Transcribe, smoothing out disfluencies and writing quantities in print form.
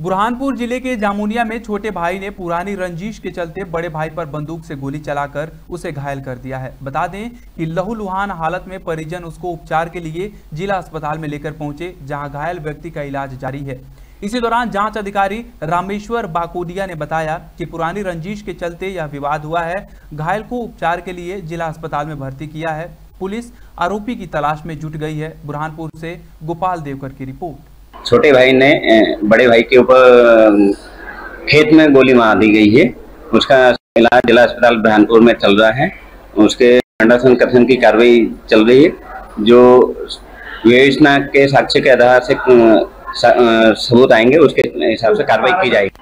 बुरहानपुर जिले के जामुनिया में छोटे भाई ने पुरानी रंजिश के चलते बड़े भाई पर बंदूक से गोली चलाकर उसे घायल कर दिया है। बता दें कि लहूलुहान हालत में परिजन उसको उपचार के लिए जिला अस्पताल में लेकर पहुंचे, जहां घायल व्यक्ति का इलाज जारी है। इसी दौरान जांच अधिकारी रामेश्वर बाकोडिया ने बताया कि पुरानी रंजिश के चलते यह विवाद हुआ है। घायल को उपचार के लिए जिला अस्पताल में भर्ती किया है। पुलिस आरोपी की तलाश में जुट गई है। बुरहानपुर से गोपाल देवकर की रिपोर्ट। छोटे भाई ने बड़े भाई के ऊपर खेत में गोली मार दी गई है। उसका इलाज जिला अस्पताल बुरहानपुर में चल रहा है। उसके अंडरसन कथन की कार्रवाई चल रही है, जो विवेचना के साक्ष्य के आधार से सबूत आएंगे, उसके हिसाब से कार्रवाई की जाएगी।